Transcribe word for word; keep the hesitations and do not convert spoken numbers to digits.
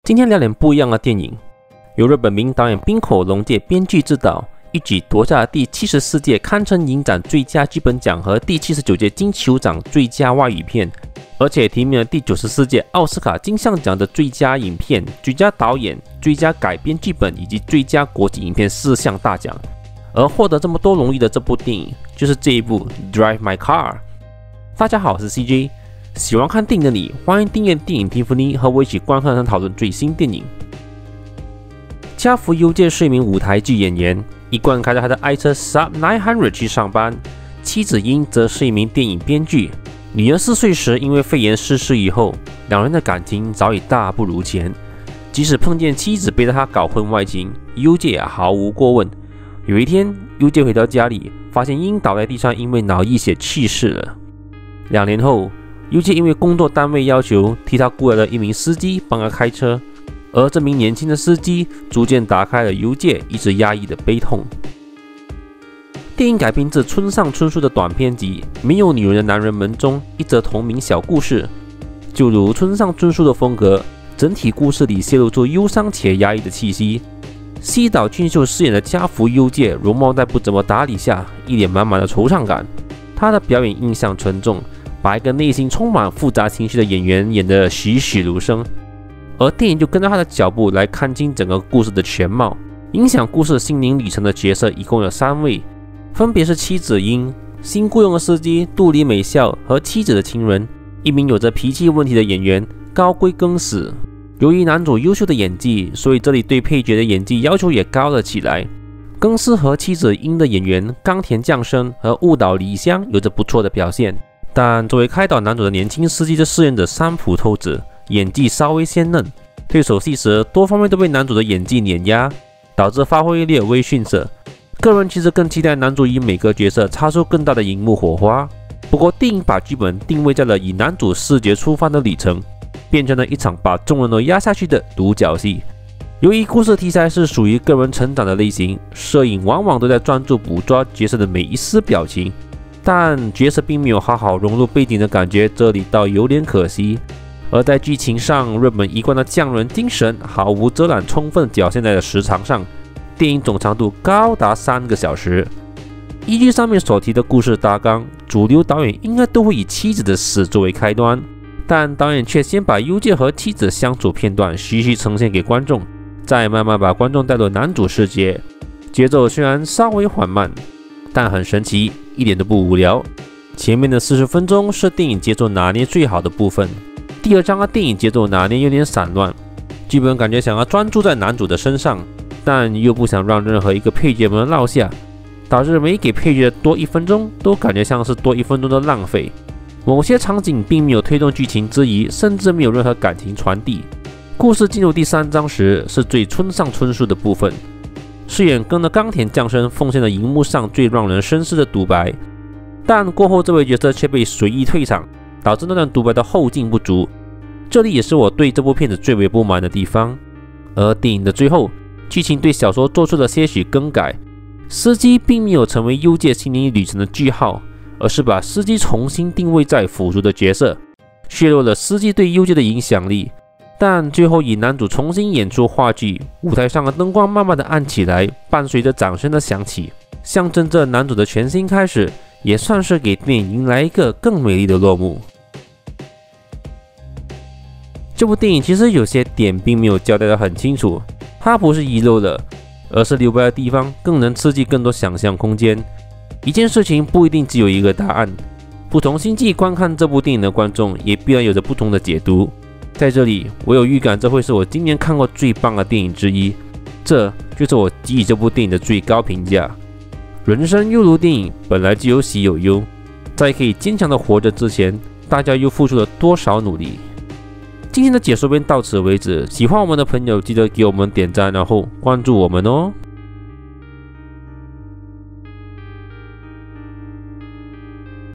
今天聊点不一样的电影，由日本名导演滨口龙介编剧执导，一举夺下了第七十四届堪称影展最佳剧本奖和第七十九届金球奖最佳外语片，而且提名了第九十四届奥斯卡金像奖的最佳影片、最佳导演、最佳改编剧本以及最佳国际影片四项大奖。而获得这么多荣誉的这部电影，就是这一部《Drive My Car》。大家好，我是 C J。喜欢看电影的你，欢迎订阅电影评分妮，和我一起观看和讨论最新电影。家福优介是一名舞台剧演员，一贯开着他的爱车 Saab 九百去上班。妻子英则是一名电影编剧。女儿四岁时因为肺炎逝世以后，两人的感情早已大不如前。即使碰见妻子背着他搞婚外情，优介也毫无过问。有一天，优介回到家里，发现英倒在地上，因为脑溢血去世了。两年后，优介因为工作单位要求，替他雇来了一名司机帮他开车，而这名年轻的司机逐渐打开了优介一直压抑的悲痛。电影改编自村上春树的短篇集《没有女人的男人们》中一则同名小故事。就如村上春树的风格，整体故事里泄露出忧伤且压抑的气息。西岛俊秀饰演的家福优介，容貌在不怎么打理下，一脸满满的惆怅感。他的表演印象沉重，把一个内心充满复杂情绪的演员演得栩栩如生。而电影就跟着他的脚步来看清整个故事的全貌。影响故事心灵旅程的角色一共有三位，分别是妻子英、新雇佣的司机杜里美孝和妻子的情人，一名有着脾气问题的演员高龟更史。由于男主优秀的演技，所以这里对配角的演技要求也高了起来。更史和妻子英的演员冈田将生和雾岛梨香有着不错的表现，但作为开导男主的年轻司机的饰演者三浦透子演技稍微鲜嫩，对手戏时多方面都被男主的演技碾压，导致发挥略微逊色。个人其实更期待男主以每个角色擦出更大的荧幕火花。不过电影把剧本定位在了以男主视觉出发的旅程，变成了一场把众人都压下去的独角戏。由于故事题材是属于个人成长的类型，摄影往往都在专注捕捉角色的每一丝表情，但角色并没有好好融入背景的感觉，这里倒有点可惜。而在剧情上，日本一贯的匠人精神毫无遮拦，充分表现在了时长上。电影总长度高达三个小时。依据上面所提的故事大纲，主流导演应该都会以妻子的死作为开端，但导演却先把优介和妻子相处片段徐徐呈现给观众，再慢慢把观众带入男主世界。节奏虽然稍微缓慢，但很神奇，一点都不无聊。前面的四十分钟是电影节奏拿捏最好的部分，第二章的电影节奏拿捏有点散乱，剧本感觉想要专注在男主的身上，但又不想让任何一个配角们落下，导致每给配角多一分钟都感觉像是多一分钟的浪费。某些场景并没有推动剧情之余，甚至没有任何感情传递。故事进入第三章时，是最村上春树的部分。饰演跟的冈田将生奉献了荧幕上最让人深思的独白，但过后这位角色却被随意退场，导致那段独白的后劲不足。这里也是我对这部片子最为不满的地方。而电影的最后，剧情对小说做出了些许更改，司机并没有成为优介心灵旅程的句号，而是把司机重新定位在辅助的角色，削弱了司机对优介的影响力。但最后以男主重新演出话剧，舞台上的灯光慢慢的暗起来，伴随着掌声的响起，象征着男主的全新开始，也算是给电影迎来一个更美丽的落幕。这部电影其实有些点并没有交代得很清楚，它不是遗漏了，而是留白的地方更能刺激更多想象空间。一件事情不一定只有一个答案，不同星际观看这部电影的观众也必然有着不同的解读。在这里，我有预感这会是我今年看过最棒的电影之一，这就是我给予这部电影的最高评价。人生犹如电影，本来就有喜有忧，在可以坚强的活着之前，大家又付出了多少努力？今天的解说便到此为止，喜欢我们的朋友记得给我们点赞，然后关注我们哦。